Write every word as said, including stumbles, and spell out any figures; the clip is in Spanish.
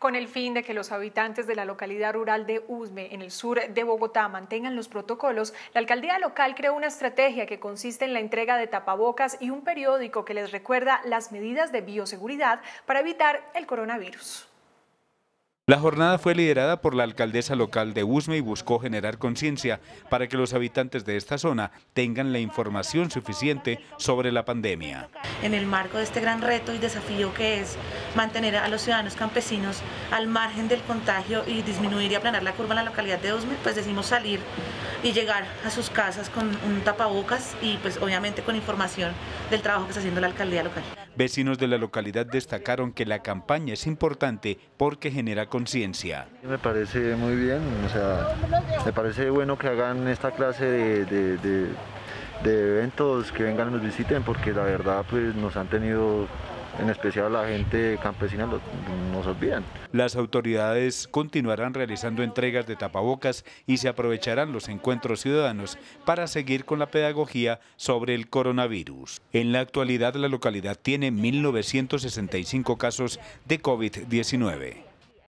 Con el fin de que los habitantes de la localidad rural de Usme, en el sur de Bogotá, mantengan los protocolos, la alcaldía local creó una estrategia que consiste en la entrega de tapabocas y un periódico que les recuerda las medidas de bioseguridad para evitar el coronavirus. La jornada fue liderada por la alcaldesa local de Usme y buscó generar conciencia para que los habitantes de esta zona tengan la información suficiente sobre la pandemia. En el marco de este gran reto y desafío que es mantener a los ciudadanos campesinos al margen del contagio y disminuir y aplanar la curva en la localidad de Usme, pues decidimos salir y llegar a sus casas con un tapabocas y pues obviamente con información del trabajo que está haciendo la alcaldía local. Vecinos de la localidad destacaron que la campaña es importante porque genera conciencia. Me parece muy bien, o sea, me parece bueno que hagan esta clase de, de, de, de eventos, que vengan y nos visiten, porque la verdad pues nos han tenido, en especial la gente campesina, nos olvidan. Las autoridades continuarán realizando entregas de tapabocas y se aprovecharán los encuentros ciudadanos para seguir con la pedagogía sobre el coronavirus. En la actualidad, la localidad tiene mil novecientos sesenta y cinco casos de COVID diecinueve.